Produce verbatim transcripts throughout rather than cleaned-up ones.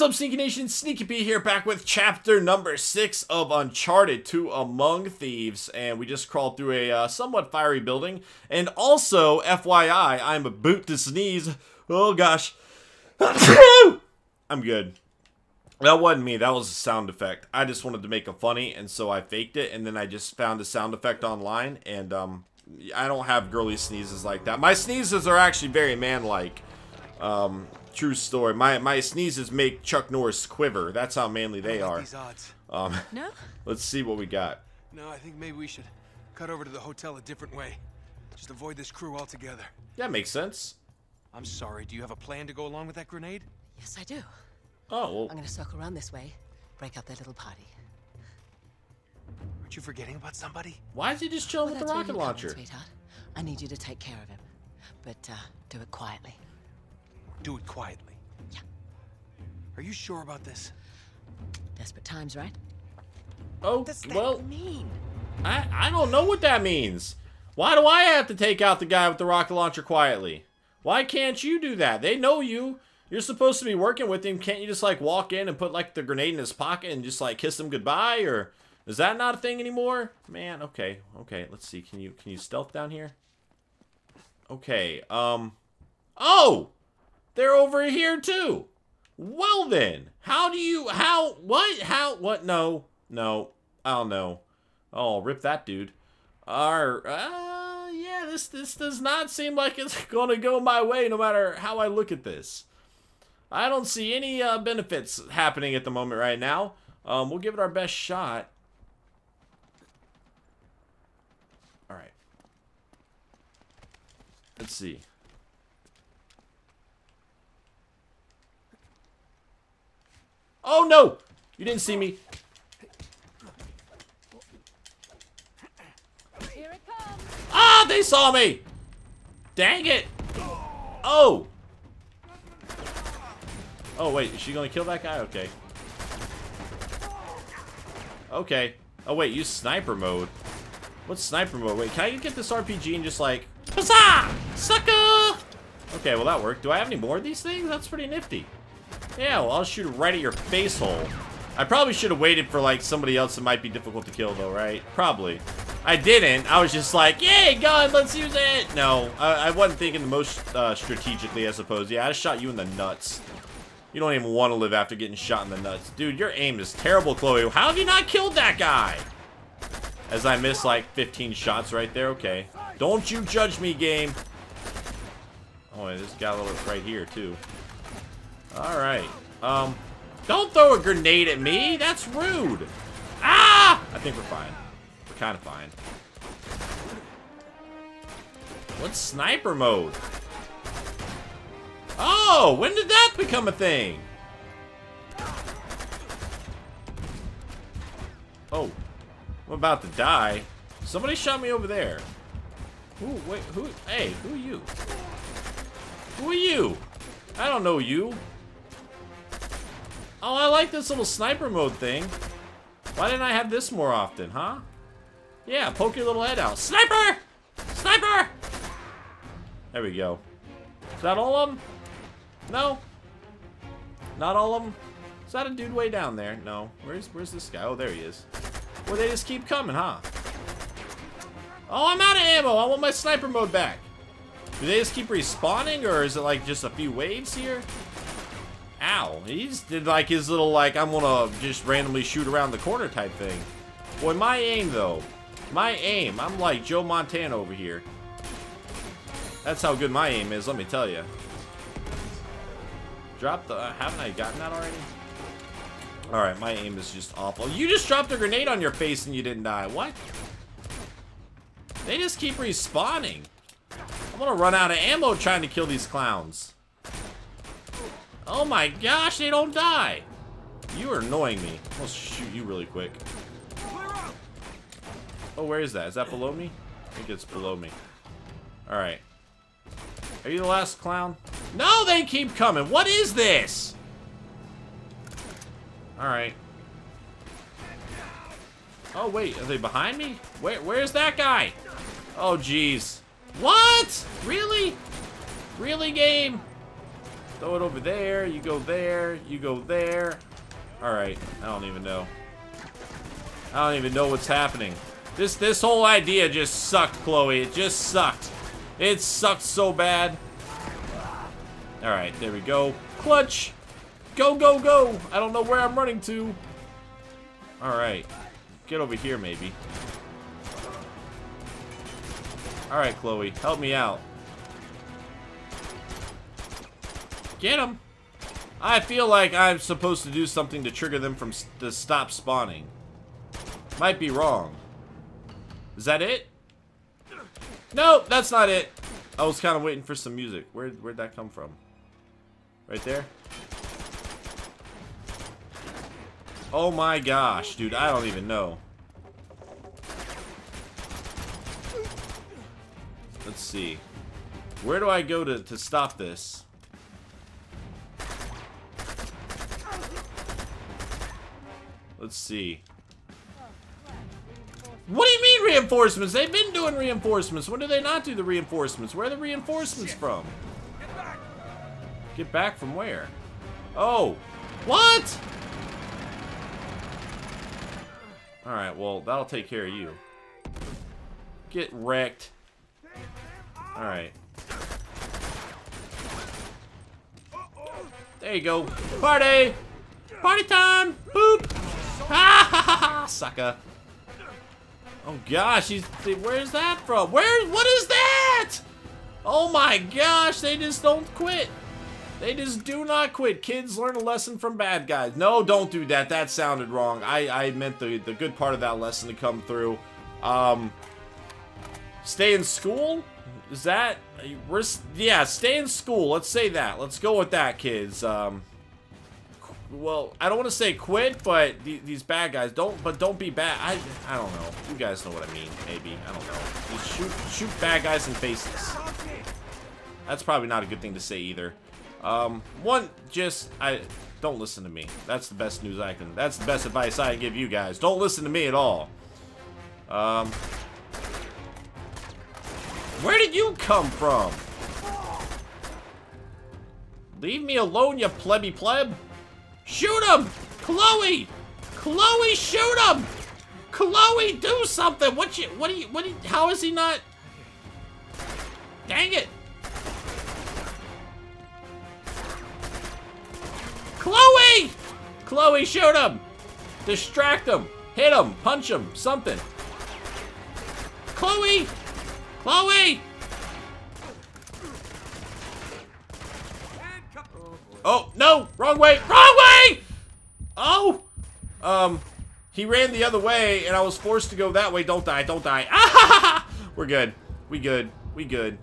What's up, Sneaky Nation? Sneaky P here, back with chapter number six of Uncharted two Among Thieves. And we just crawled through a uh, somewhat fiery building. And also, F Y I, I'm about to sneeze. Oh gosh. I'm good. That wasn't me, that was a sound effect. I just wanted to make it funny, and so I faked it, and then I just found a sound effect online, and um, I don't have girly sneezes like that. My sneezes are actually very man-like. Um, true story. My my sneezes make Chuck Norris quiver. That's how manly they I like are. These odds. Um, no? Let's see what we got. No, I think maybe we should cut over to the hotel a different way. Just avoid this crew altogether. That makes sense. I'm sorry, do you have a plan to go along with that grenade? Yes, I do. Oh, well. I'm gonna circle around this way, break up their little party. Aren't you forgetting about somebody? Why is he just chilling Well, with the that's where rocket you come in, launcher? sweetheart. I need you to take care of him, but uh, do it quietly. Do it quietly. Yeah. Are you sure about this? Desperate times, right? Oh, What does that well, mean? I, I don't know what that means. Why do I have to take out the guy with the rocket launcher quietly? Why can't you do that? They know you. You're supposed to be working with him. Can't you just, like, walk in and put, like, the grenade in his pocket and just, like, kiss him goodbye? Or is that not a thing anymore? Man, okay. Okay, let's see. Can you, can you stealth down here? Okay, um... Oh! They're over here, too! Well, then. How do you... How... What? How... What? No. No. I don't know. Oh, rip that dude. Our... Uh, yeah, this, this does not seem like it's gonna go my way no matter how I look at this. I don't see any uh, benefits happening at the moment right now. Um, we'll give it our best shot. Alright. Let's see. Oh, no! You didn't see me. Here it comes. Ah, they saw me! Dang it! Oh! Oh, wait, is she gonna kill that guy? Okay. Okay. Oh, wait, use sniper mode. What's sniper mode? Wait, can I get this R P G and just like... Huzzah! Sucker! Okay, well, that worked. Do I have any more of these things? That's pretty nifty. Yeah, well, I'll shoot it right at your face hole. I probably should have waited for, like, somebody else that might be difficult to kill, though, right? Probably. I didn't. I was just like, yay, gun, let's use it! No, I, I wasn't thinking the most uh, strategically, I suppose. Yeah, I just shot you in the nuts. You don't even want to live after getting shot in the nuts. Dude, your aim is terrible, Chloe. How have you not killed that guy? As I missed, like, fifteen shots right there. Okay. Don't you judge me, game. Oh, and this got a little right here, too. Alright. Um, don't throw a grenade at me. That's rude. Ah! I think we're fine. We're kind of fine. What's sniper mode? Oh, when did that become a thing? Oh, I'm about to die. Somebody shot me over there. Who, wait, who, hey, who are you? Who are you? I don't know you. Oh, I like this little sniper mode thing. Why didn't I have this more often, huh? Yeah, poke your little head out. Sniper! Sniper! There we go. Is that all of them? No? Not all of them? Is that a dude way down there? No. Where's where's this guy? Oh, there he is. Well, they just keep coming, huh? Oh, I'm out of ammo. I want my sniper mode back. Do they just keep respawning, or is it like just a few waves here? Ow. He just did like his little, like, I'm gonna just randomly shoot around the corner type thing. Boy, my aim, though. My aim. I'm like Joe Montana over here. That's how good my aim is, let me tell you. Drop the... Uh, haven't I gotten that already? Alright, my aim is just awful. You just dropped a grenade on your face and you didn't die. What? They just keep respawning. I'm gonna run out of ammo trying to kill these clowns. Oh my gosh, they don't die. You are annoying me. I'll shoot you really quick. Oh, where is that? Is that below me? I think it's below me. Alright. Are you the last clown? No, they keep coming. What is this? Alright. Oh, wait. Are they behind me? Where, where's that guy? Oh, jeez. What? Really? Really, game? Throw it over there. You go there. You go there. Alright. I don't even know. I don't even know what's happening. This this whole idea just sucked, Chloe. It just sucked. It sucked so bad. Alright, there we go. Clutch! Go, go, go! I don't know where I'm running to. Alright. Get over here, maybe. Alright, Chloe. Help me out. Get him! I feel like I'm supposed to do something to trigger them from s to stop spawning. Might be wrong. Is that it? Nope, that's not it. I was kind of waiting for some music. Where, where'd that come from? Right there? Oh my gosh, dude. I don't even know. Let's see. Where do I go to, to stop this? Let's see. What do you mean reinforcements? They've been doing reinforcements. When do they not do the reinforcements? Where are the reinforcements from? Get back. Get back from where? Oh. What? Alright, well, that'll take care of you. Get wrecked. Alright. There you go. Party! Party time! Boop! Ha ha ha ha! Sucker. Oh gosh, he's, where's that from? Where, what is that? Oh my gosh, they just don't quit. They just do not quit. Kids, learn a lesson from bad guys. No, don't do that. That sounded wrong. I, I meant the, the good part of that lesson to come through. Um, stay in school? Is that, we're, yeah, stay in school. Let's say that. Let's go with that, kids. Um, well, I don't want to say quit, but th these bad guys don't, but don't be bad. I, I don't know. You guys know what I mean, maybe. I don't know. Just shoot, shoot bad guys in faces. That's probably not a good thing to say either. Um, one, just, I, don't listen to me. That's the best news I can, that's the best advice I can give you guys. Don't listen to me at all. Um, where did you come from? Leave me alone, you plebby pleb. Shoot him! Chloe! Chloe, shoot him! Chloe, do something! What you, what do you, what do you, how is he not? Dang it! Chloe! Chloe, shoot him! Distract him! Hit him! Punch him! Something! Chloe! Chloe! Oh, no! Wrong way! Wrong way! Oh! Um, he ran the other way, and I was forced to go that way. Don't die, don't die. Ah, ha, ha, ha. We're good. We good. We good.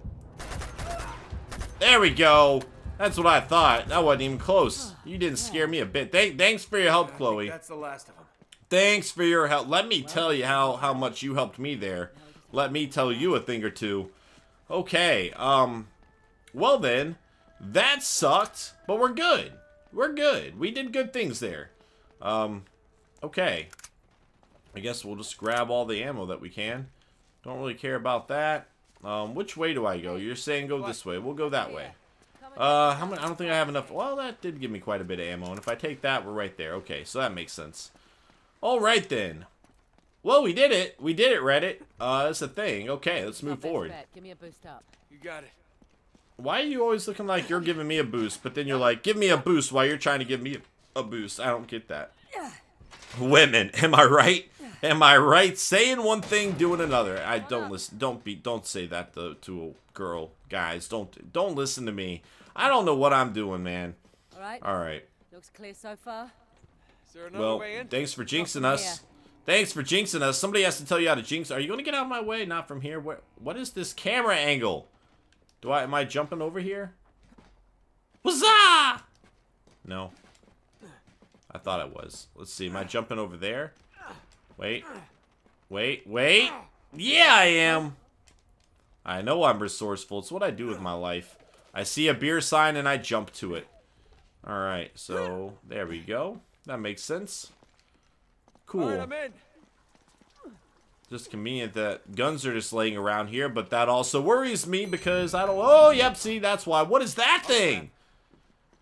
There we go. That's what I thought. That wasn't even close. You didn't scare me a bit. Th thanks for your help, Chloe. That's the last of them. Thanks for your help. Let me tell you how, how much you helped me there. Let me tell you a thing or two. Okay, um, well then, that sucked, but we're good. We're good. We did good things there. Um, okay. I guess we'll just grab all the ammo that we can. Don't really care about that. Um, which way do I go? You're saying go this way. We'll go that way. Uh, how many? I don't think I have enough. Well, that did give me quite a bit of ammo, and if I take that, we're right there. Okay, so that makes sense. All right, then. Well, we did it. We did it, Reddit. Uh, that's a thing. Okay, let's move forward. Give me a boost up. You got it. Why are you always looking like you're giving me a boost, but then you're like, give me a boost while you're trying to give me a boost? I don't get that. Women, am I right? Am I right? Saying one thing, doing another. I don't listen. Don't be. Don't say that to, to a girl, guys. Don't. Don't listen to me. I don't know what I'm doing, man. All right. All right. Looks clear so far. Is there another Well, way in? thanks for jinxing us. Thanks for jinxing us. Somebody has to tell you how to jinx. Are you going to get out of my way? Not from here. Where? What is this camera angle? Do I? Am I jumping over here? Huzzah! No. I thought I was. Let's see. Am I jumping over there? Wait. Wait. Wait. Yeah, I am. I know I'm resourceful. It's what I do with my life. I see a beer sign and I jump to it. Alright, so there we go. That makes sense. Cool. All right, I'm in. Just convenient that guns are just laying around here, but that also worries me because I don't... Oh, yep, see, that's why. What is that thing?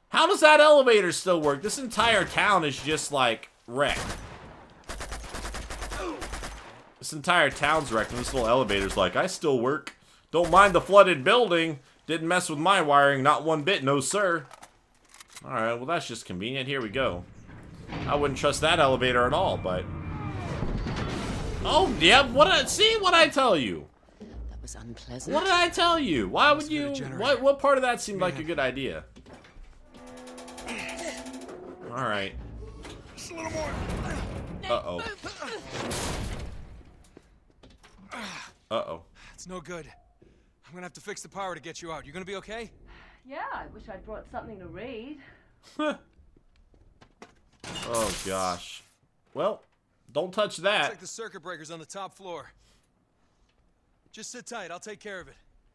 How does that elevator still work? This entire town is just, like, wrecked. This entire town's wrecked, and this little elevator's like, I still work. Don't mind the flooded building. Didn't mess with my wiring, not one bit, no sir. Alright, well that's just convenient. Here we go. I wouldn't trust that elevator at all, but... Oh, yeah, what did I... See what I tell you? That was unpleasant. What did I tell you? Why would you... What, what part of that seemed like a good idea? Alright. Just a little more. Uh-oh. Uh-oh. It's no good. I'm gonna have to fix the power to get you out. You gonna be okay? Yeah, I wish I'd brought something to read. Oh, gosh. Well, don't touch that. Check the circuit breakers on the top floor. Just sit tight. I'll take care of it.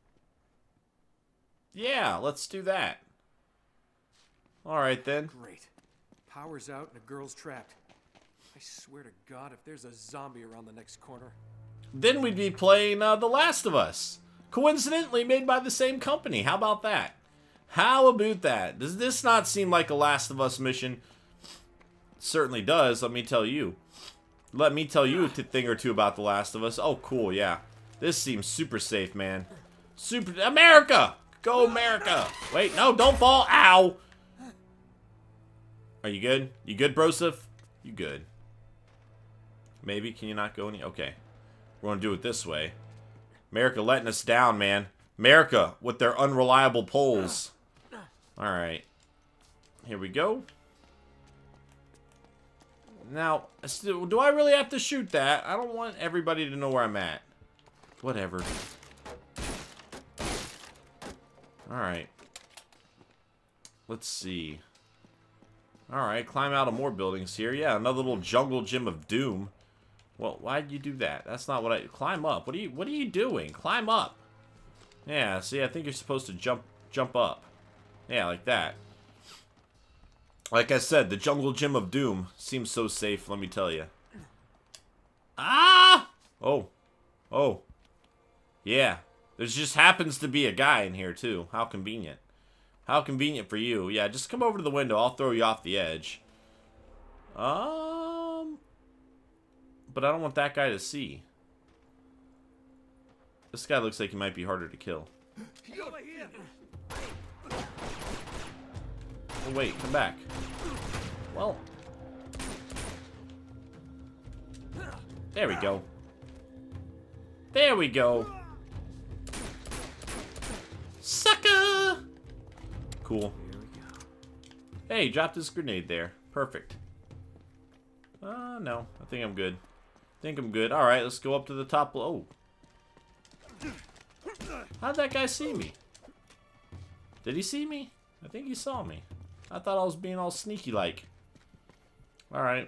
Yeah, let's do that. Alright, then. Great. Power's out and a girl's trapped. I swear to God, if there's a zombie around the next corner. Then we'd be playing uh, The Last of Us. Coincidentally made by the same company. How about that? How about that? Does this not seem like a Last of Us mission? It certainly does, let me tell you. Let me tell you a thing or two about The Last of Us. Oh, cool, yeah. This seems super safe, man. Super... America! Go America! Wait, no, don't fall. Ow! Are you good? You good, Broseph? You good. Maybe? Can you not go any? Okay. We're gonna do it this way. America letting us down, man. America with their unreliable polls. Alright. Here we go. Now, do I really have to shoot that? I don't want everybody to know where I'm at. Whatever. Alright. Let's see. Alright, climb out of more buildings here. Yeah, another little jungle gym of doom. Well, why'd you do that? That's not what I... Climb up. What are you What are you doing? Climb up. Yeah, see, I think you're supposed to jump jump up. Yeah, like that. Like I said, the jungle gym of doom seems so safe, let me tell you. Ah! Oh. Oh. Yeah. There just happens to be a guy in here, too. How convenient. How convenient for you. Yeah, just come over to the window. I'll throw you off the edge. Um... But I don't want that guy to see. This guy looks like he might be harder to kill. Oh, wait, come back. Well. There we go. There we go. Sucker! Cool. Hey, dropped this grenade there. Perfect. Uh, no. I think I'm good. I think I'm good. Alright, let's go up to the top. Oh. How'd that guy see me? Did he see me? I think he saw me. I thought I was being all sneaky-like. Alright.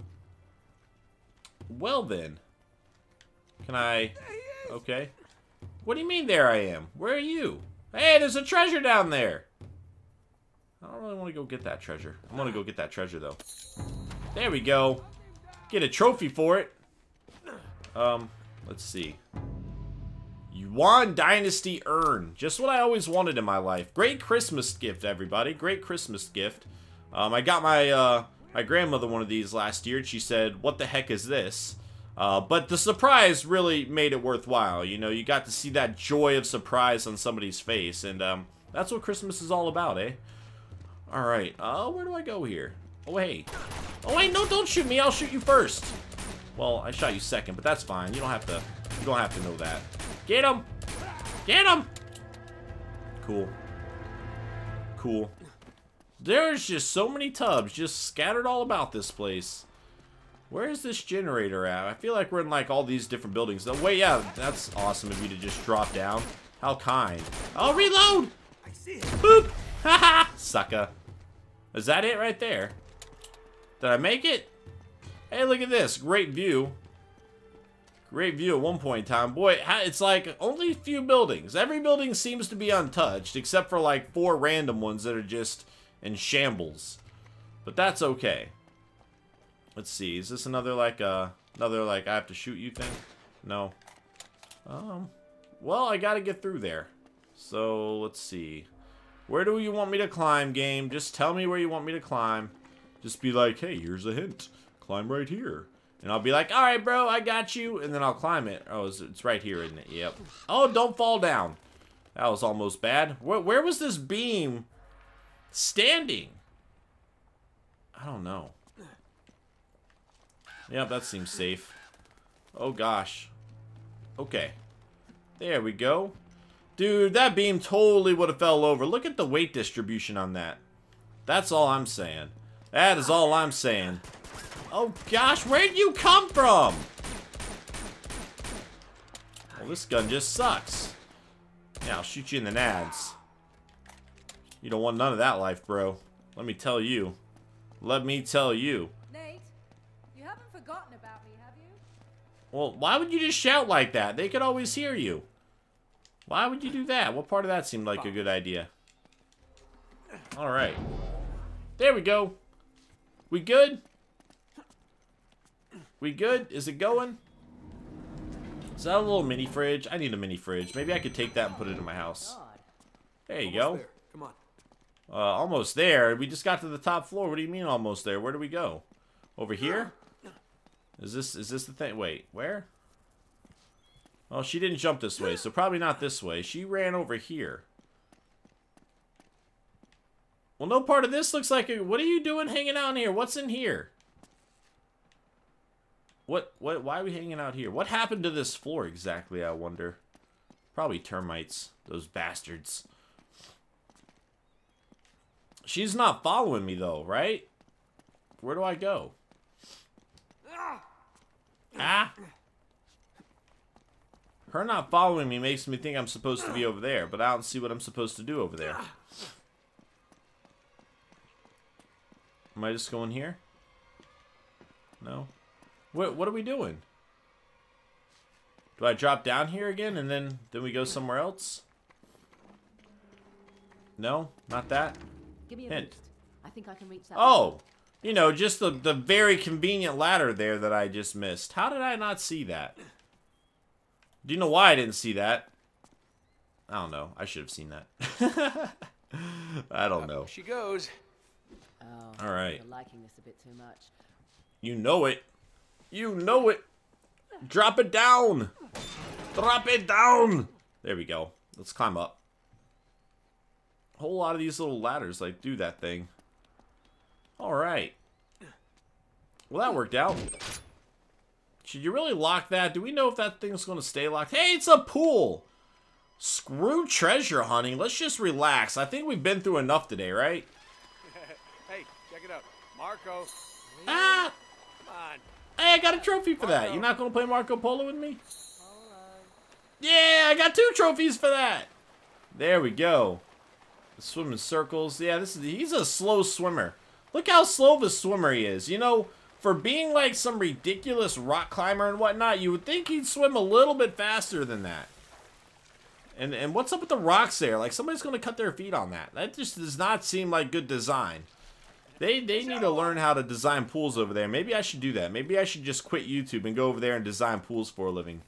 Well then. Can I... Okay. What do you mean there I am? Where are you? Hey, there's a treasure down there! I don't really want to go get that treasure. I want to go get that treasure, though. There we go. Get a trophy for it. Um, let's see. Yuan Dynasty Urn. Just what I always wanted in my life. Great Christmas gift, everybody. Great Christmas gift. Um, I got my, uh, my grandmother one of these last year, and she said, what the heck is this? Uh, but the surprise really made it worthwhile. You know, you got to see that joy of surprise on somebody's face, and, um, that's what Christmas is all about, eh? Alright, uh, where do I go here? Oh, hey. Oh, wait, no, don't shoot me. I'll shoot you first. Well, I shot you second, but that's fine. You don't have to, you don't have to know that. Get him! Get him! Cool. Cool. There's just so many tubs just scattered all about this place. Where is this generator at? I feel like we're in, like, all these different buildings. Oh, wait, yeah, that's awesome of you to just drop down. How kind. Oh, reload! I see it. Boop! Haha! Sucker. Is that it right there? Did I make it? Hey, look at this. Great view. Great view at one point in time. Boy, it's like only a few buildings. Every building seems to be untouched, except for like four random ones that are just in shambles. But that's okay. Let's see. Is this another like, uh, another like I have to shoot you thing? No. Um, well, I gotta get through there. So, let's see. Where do you want me to climb, game? Just tell me where you want me to climb. Just be like, hey, here's a hint. Climb right here. And I'll be like, all right, bro, I got you. And then I'll climb it. Oh, it's, it's right here, isn't it? Yep. Oh, don't fall down. That was almost bad. Where, where was this beam standing? I don't know. Yep, that seems safe. Oh, gosh. Okay. There we go. Dude, that beam totally would have fell over. Look at the weight distribution on that. That's all I'm saying. That is all I'm saying. Oh, gosh, where'd you come from? Well, this gun just sucks. Yeah, I'll shoot you in the nads. You don't want none of that life, bro. Let me tell you. Let me tell you. Nate, you haven't forgotten about me, have you? Well, why would you just shout like that? They could always hear you. Why would you do that? What part of that seemed like a good idea? Alright. There we go. We good? We good? Is it going? Is that a little mini fridge? I need a mini fridge. Maybe I could take that and put it in my house. There you go. There. Come on. Uh, almost there. We just got to the top floor. What do you mean almost there? Where do we go? Over here? Is this is this the thing? Wait, where? Oh, she didn't jump this way, so probably not this way. She ran over here. Well, no part of this looks like a... What are you doing hanging out in here? What's in here? What, what, why are we hanging out here? What happened to this floor exactly, I wonder? Probably termites. Those bastards. She's not following me, though, right? Where do I go? Ah! Her not following me makes me think I'm supposed to be over there, but I don't see what I'm supposed to do over there. Am I just going here? No? What, what are we doing? Do I drop down here again and then, then we go somewhere else? No? Not that? Give me a Hint. boost. I think I can reach that. Oh! You know, just the, the very convenient ladder there that I just missed. How did I not see that? Do you know why I didn't see that? I don't know. I should have seen that. I don't know. She goes. Oh, All right. You're liking this a bit too much. You know it. You know it. Drop it down. Drop it down. There we go. Let's climb up. A whole lot of these little ladders like do that thing. All right. Well, that worked out. Should you really lock that? Do we know if that thing's going to stay locked? Hey, it's a pool. Screw treasure hunting. Let's just relax. I think we've been through enough today, right? Hey, check it out. Marco. Ah! Come on. Hey, I got a trophy for that. You're not going to play Marco Polo with me? Yeah, I got two trophies for that. There we go. Swim in circles. Yeah, this is he's a slow swimmer. Look how slow of a swimmer he is. You know, for being like some ridiculous rock climber and whatnot, you would think he'd swim a little bit faster than that. And and what's up with the rocks there? Like somebody's going to cut their feet on that. That just does not seem like good design. They they need to learn how to design pools over there. Maybe I should do that. Maybe I should just quit YouTube and go over there and design pools for a living.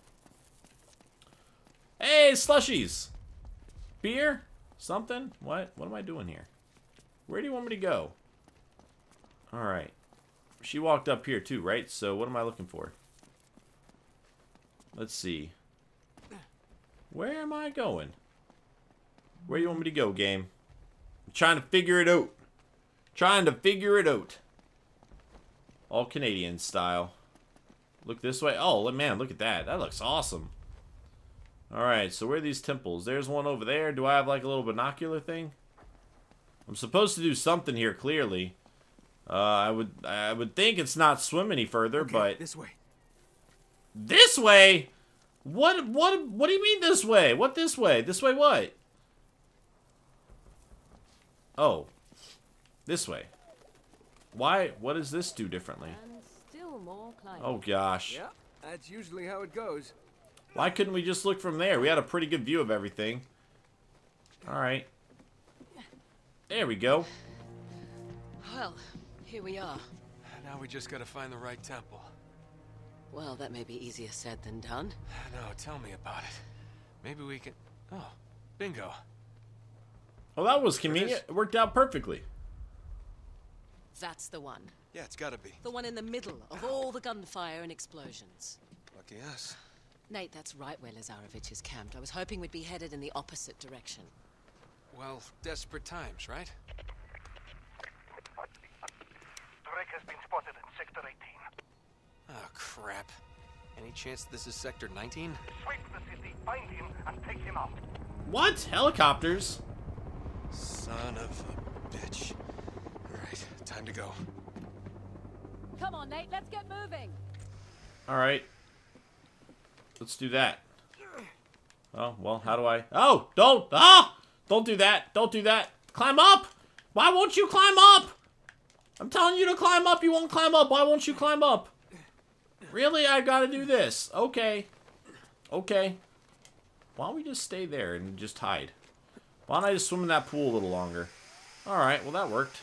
Hey, slushies. Beer? Something? What? What am I doing here? Where do you want me to go? Alright. She walked up here too, right? So what am I looking for? Let's see. Where am I going? Where do you want me to go, game? I'm trying to figure it out. Trying to figure it out. All Canadian style. Look this way. Oh, man, look at that. That looks awesome. Alright, so where are these temples? There's one over there. Do I have like a little binocular thing? I'm supposed to do something here, clearly. Uh, I would I would think it's not swim any further, Okay, but... this way. This way? What, what, what do you mean this way? What this way? This way what? Oh. This way. Why? What does this do differently? And still more climbing. Oh, gosh. Yeah, that's usually how it goes. Why couldn't we just look from there? We had a pretty good view of everything. Alright. There we go. Well, here we are. Now we just gotta find the right temple. Well, that may be easier said than done. No, tell me about it. Maybe we can... Oh, bingo. Oh, that was convenient. It worked out perfectly. That's the one. Yeah, it's gotta be. The one in the middle of all the gunfire and explosions. Lucky us. Nate, that's right where Lazarevich is camped. I was hoping we'd be headed in the opposite direction. Well, desperate times, right? Drake has been spotted in Sector eighteen. Oh, crap. Any chance this is Sector nineteen? Sweep the city, find him, and take him out. What? Helicopters? Son of a bitch. Alright, time to go. Come on, Nate, let's get moving. Alright. Let's do that. Oh, well, how do I... Oh! Don't! Ah! Don't do that! Don't do that! Climb up! Why won't you climb up? I'm telling you to climb up, you won't climb up. Why won't you climb up? Really? I gotta do this. Okay. Okay. Why don't we just stay there and just hide? Why don't I just swim in that pool a little longer? Alright, well that worked.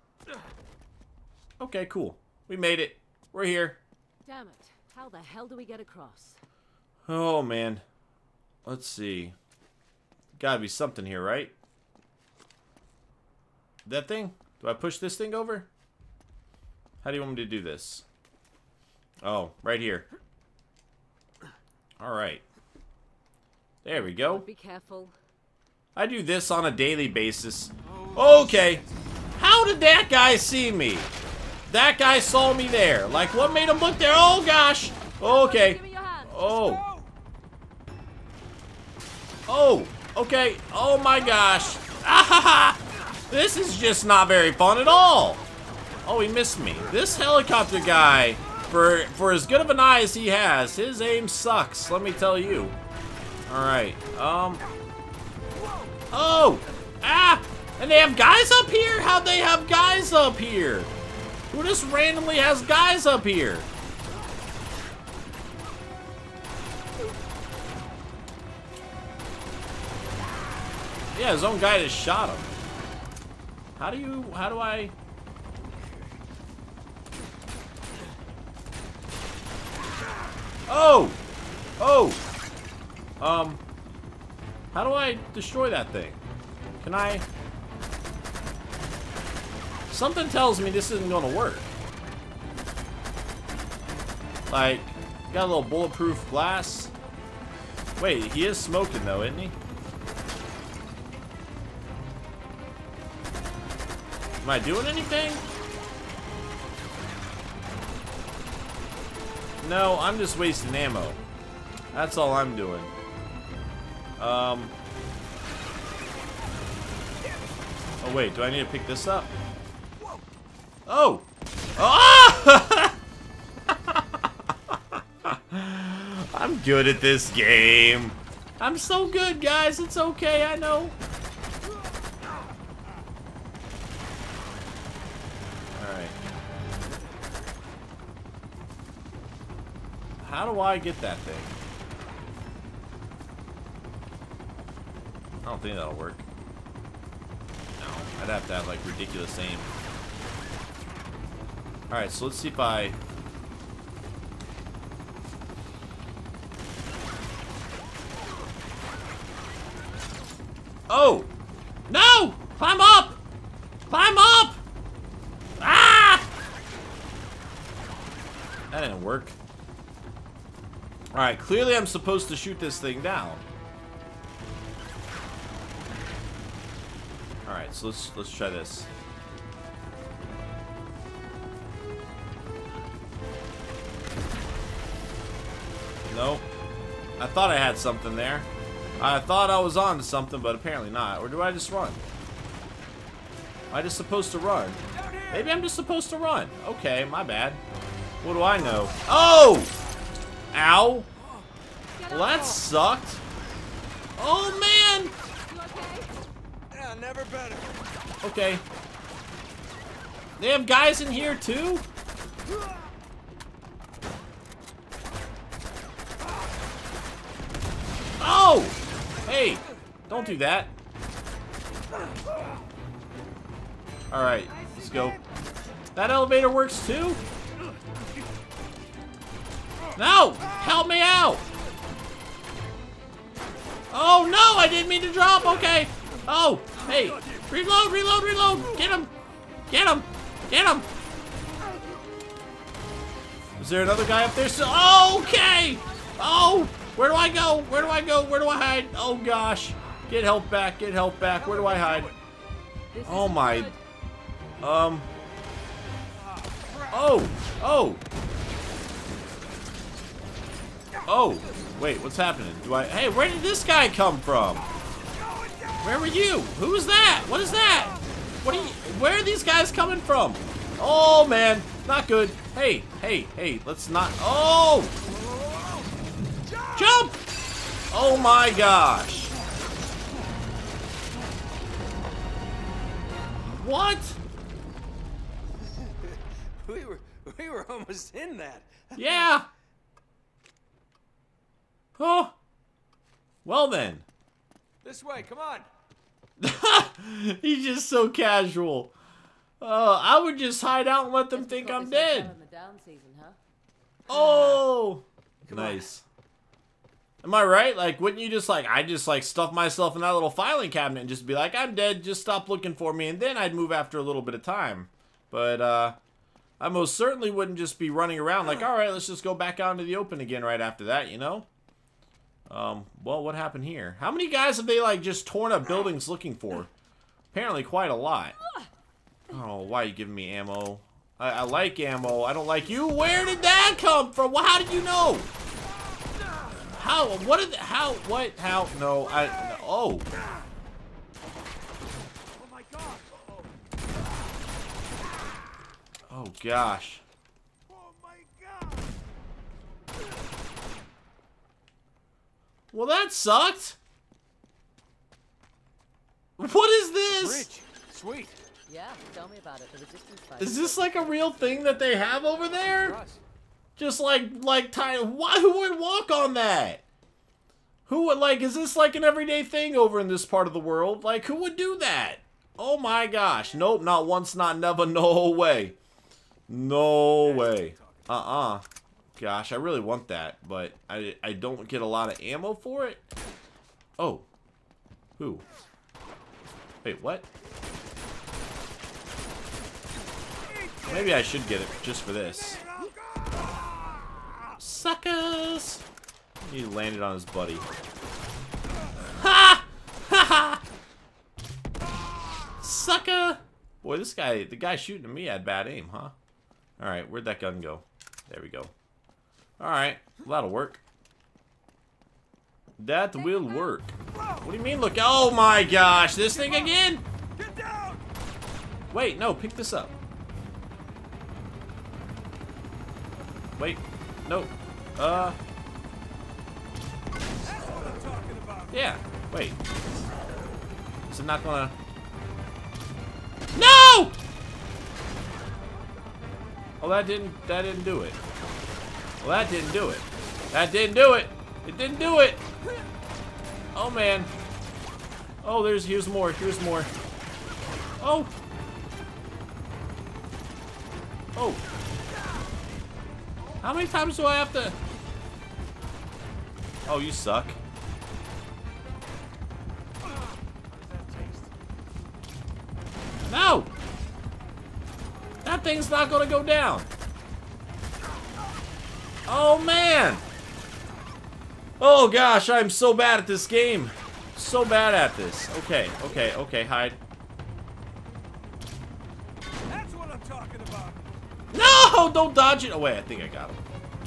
Okay, cool. We made it. We're here. Damn it. How the hell do we get across? Oh, man. Let's see. Gotta be something here, right? That thing? Do I push this thing over? How do you want me to do this? Oh, right here. Alright. There we go. Be careful. I do this on a daily basis. Okay. How did that guy see me? That guy saw me there. Like, what made him look there? Oh, gosh. Okay. Give me your hand. Oh. Oh. Okay. Oh, my gosh. Ah, ha, ha. This is just not very fun at all. Oh, he missed me. This helicopter guy, for, for as good of an eye as he has, his aim sucks, let me tell you. Alright. Um. Oh. Ah. And they have guys up here? How'd they have guys up here? Who just randomly has guys up here? Yeah, his own guy just shot him. How do you, how do I... Oh! Oh! Um... How do I destroy that thing? Can I... Something tells me this isn't gonna work. Like, got a little bulletproof glass. Wait, he is smoking though, isn't he? Am I doing anything? No, I'm just wasting ammo. That's all I'm doing. Um. Oh wait, do I need to pick this up? Oh! Oh! I'm good at this game. I'm so good, guys. It's okay, I know. Alright. How do I get that thing? I don't think that'll work. No, I'd have to have like ridiculous aim. Alright, so let's see if I... Oh! No! Climb up! Climb up! Ah! That didn't work. Alright, clearly I'm supposed to shoot this thing down. Alright, so let's let's try this. Nope. I thought I had something there. I thought I was on to something, but apparently not. Or do I just run? Am I just supposed to run? Maybe I'm just supposed to run. Okay, my bad. What do I know? Oh! Ow! Well, that sucked. Oh, man! You okay? Yeah, never better. Okay. They have guys in here, too? Oh! Hey! Don't do that. Alright, let's go. That elevator works too? No! Help me out! Oh no! I didn't mean to drop! Okay! Oh! Hey, reload, reload, reload. Get him. Get him. Get him. Is there another guy up there? So, oh, okay. Oh, where do I go? Where do I go? Where do I hide? Oh, gosh. Get help back. Get help back. Where do I hide? Oh, my. Um. Oh. Oh. Oh. Wait, what's happening? Do I... Hey, where did this guy come from? Where were you? Who's that? What is that? What are you... Where are these guys coming from? Oh, man. Not good. Hey, hey, hey. Let's not... Oh! Jump! Oh, my gosh. What? We were we were almost in that. Yeah. Oh. Well then. This way, come on. He's just so casual. Uh, I would just hide out and let them think I'm dead. In the down season, huh? Oh. Come Nice. Am I right? Like, wouldn't you just like, I just like stuff myself in that little filing cabinet and just be like, I'm dead, just stop looking for me, and then I'd move after a little bit of time. But, uh, I most certainly wouldn't just be running around like, alright, let's just go back out into the open again right after that, you know? Um, well, what happened here? How many guys have they, like, just torn up buildings looking for? Apparently quite a lot. Oh, why are you giving me ammo? I, I like ammo. I don't like you. Where did that come from? Well, how did you know? How? What did? How? What? How? No. I. No, oh. Oh my god. Oh gosh. Oh my god. Well, that sucked. What is this? Bridge. Sweet. Yeah, tell me about it. The resistance fight. Is this like a real thing that they have over there? For us. Just like, like, ty why, who would walk on that? Who would, like, is this like an everyday thing over in this part of the world? Like, who would do that? Oh my gosh. Nope, not once, not never, no way. No way. Uh-uh. Gosh, I really want that, but I, I don't get a lot of ammo for it. Oh. Who? Wait, what? Maybe I should get it just for this. Suckers! He landed on his buddy. Ha! Ha ha! Sucker! Boy, this guy, the guy shooting at me had bad aim, huh? Alright, where'd that gun go? There we go. Alright, that'll work. That will work. What do you mean, look? Oh my gosh, this thing again? Get down! Wait, no, pick this up. Wait, no. Uh. That's what I'm talking about. Yeah. Wait. Is it not gonna? No! Oh, that didn't. That didn't do it. Well, that didn't do it. That didn't do it. It didn't do it. Oh man. Oh, there's. Here's more. Here's more. Oh. Oh. How many times do I have to? Oh, you suck. No! That thing's not gonna go down. Oh, man! Oh, gosh, I'm so bad at this game. So bad at this. Okay, okay, okay, hide. That's what I'm talking about. No! Don't dodge it. Oh, wait, I think I got him.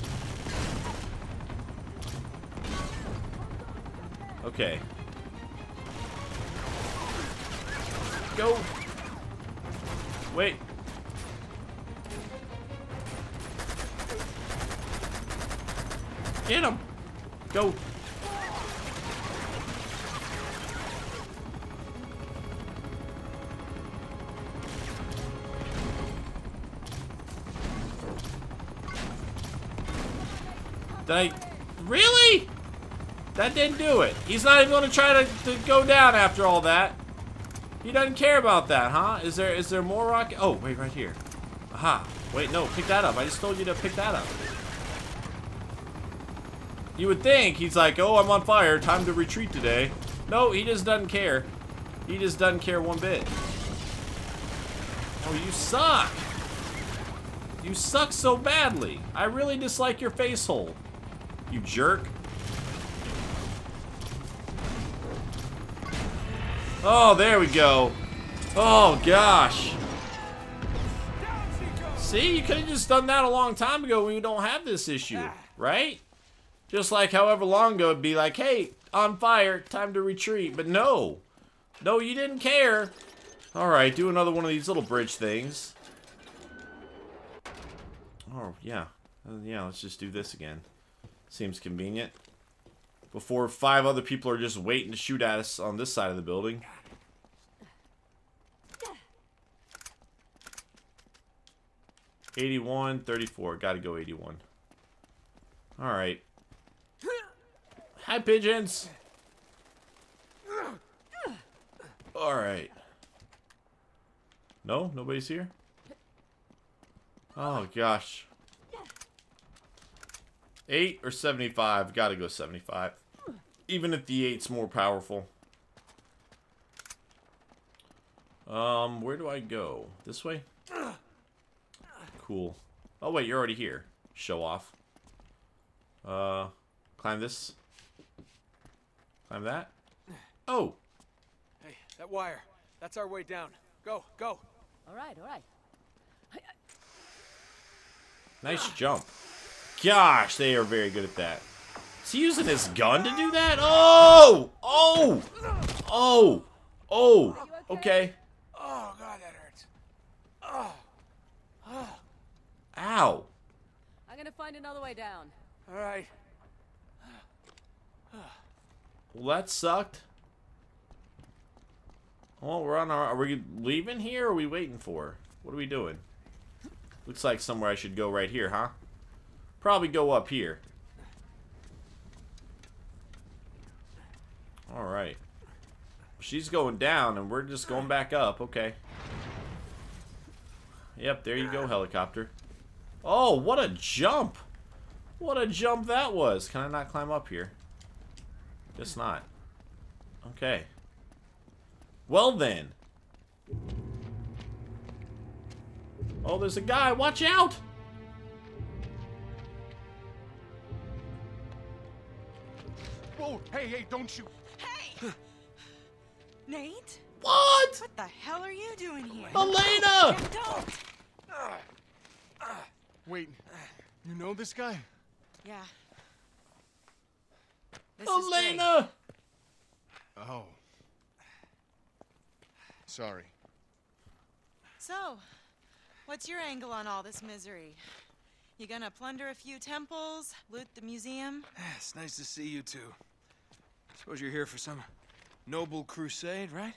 Okay. Go. Wait. Get him. Go. Did I... Really? That didn't do it. He's not even going to try to, to go down after all that. He doesn't care about that, huh? Is there is there more rocket? Oh, wait, right here. Aha. Wait, no, pick that up. I just told you to pick that up. You would think he's like, oh, I'm on fire. Time to retreat today. No, he just doesn't care. He just doesn't care one bit. Oh, you suck! You suck so badly. I really dislike your face hole. You jerk. Oh, there we go. Oh, gosh. See, you could have just done that a long time ago when you don't have this issue, right? Just like however long ago it'd be like, hey, on fire, time to retreat. But no. No, you didn't care. Alright, do another one of these little bridge things. Oh, yeah. Uh, yeah, let's just do this again. Seems convenient. Before five other people are just waiting to shoot at us on this side of the building. eighty-one, thirty-four. Gotta go eighty-one. Alright. Hi, pigeons! Alright. No? Nobody's here? Oh, gosh. eight or seventy-five? Gotta go seventy-five. Even if the eight's more powerful. Um, where do I go? This way? Cool. Oh, wait, you're already here. Show off. Uh, climb this. Climb that. Oh! Hey, that wire. That's our way down. Go, go. All right, all right. Nice jump. Gosh, they are very good at that. Is he using his gun to do that? Oh! Oh! Oh! Oh! Okay. Oh, God, that hurts. Oh. Oh. Ow. I'm gonna find another way down. All right. Well, that sucked. Well, we're on our... Are we leaving here or are we waiting for? What are we doing? Looks like somewhere I should go right here, huh? Probably go up here. Alright. She's going down and we're just going back up. Okay. Yep, there you go, helicopter. Oh, what a jump! What a jump that was. Can I not climb up here? Guess not. Okay. Well then. Oh, there's a guy. Watch out! Whoa, hey, hey, don't shoot. Hey! Nate? What? What the hell are you doing here? Elena! Don't! Wait, you know this guy? Yeah. This is Jake. Elena! Oh. Sorry. So, what's your angle on all this misery? You gonna plunder a few temples, loot the museum? It's nice to see you two. Suppose you're here for some noble crusade, right?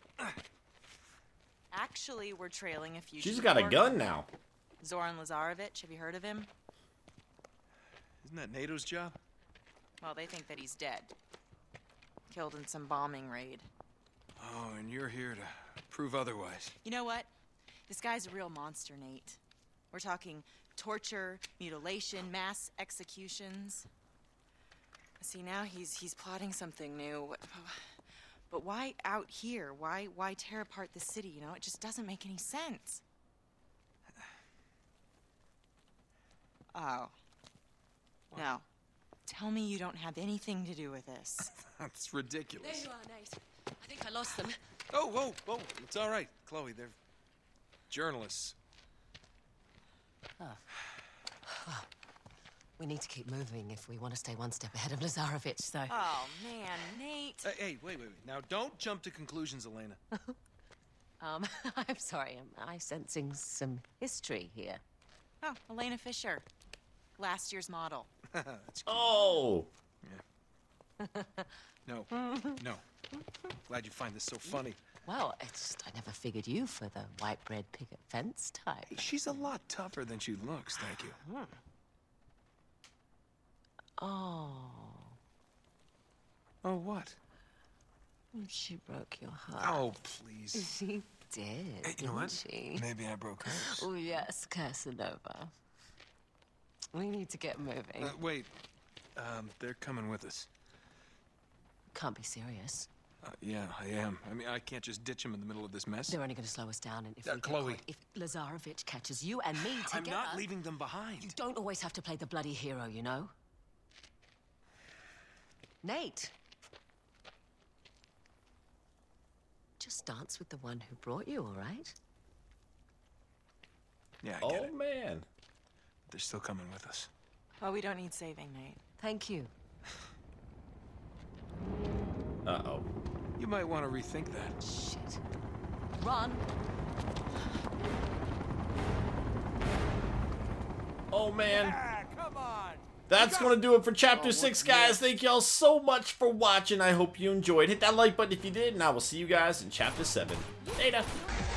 Actually, we're trailing a few. She's got a gun now. Zoran Lazarevic, have you heard of him? Isn't that NATO's job? Well, they think that he's dead. Killed in some bombing raid. Oh, and you're here to prove otherwise. You know what? This guy's a real monster, Nate. We're talking torture, mutilation, mass executions. See, now he's he's plotting something new. But why out here? Why why tear apart the city, you know? It just doesn't make any sense. Oh. No. Tell me you don't have anything to do with this. That's There ridiculous. you are, Nate. I think I lost them. Oh, whoa, whoa, it's all right, Chloe. They're journalists. We need to keep moving if we want to stay one step ahead of Lazarevic, so... Oh, man, Nate. Hey, hey, wait, wait, wait. Now, don't jump to conclusions, Elena. Um, I'm sorry, am I sensing some history here? Oh, Elena Fisher. Last year's model. That's Oh! No, no. Glad you find this so funny. Well, it's just I never figured you for the white bread picket fence type. Hey, she's a lot tougher than she looks, thank you. Oh, Oh, what? she broke your heart. Oh, please. She did, Hey, you know didn't what? she? Maybe I broke hers. Oh, yes, Casanova. We need to get moving. Uh, wait. Um, they're coming with us. Can't be serious. Uh, yeah, I am. I mean, I can't just ditch him in the middle of this mess. They're only going to slow us down, and if Uh, we get Chloe. caught- if Lazarevich catches you and me I'm together, not leaving them behind. you don't always have to play the bloody hero, you know. Nate, just dance with the one who brought you, all right? Yeah, I get Oh it. man. They're still coming with us. Well, we don't need saving, Nate. Thank you. Uh oh. You might want to rethink that. Shit. Run. Oh man. Ah, come on! That's going to do it for Chapter six, guys. Thank y'all so much for watching. I hope you enjoyed. Hit that like button if you did, and I will see you guys in Chapter seven. Later.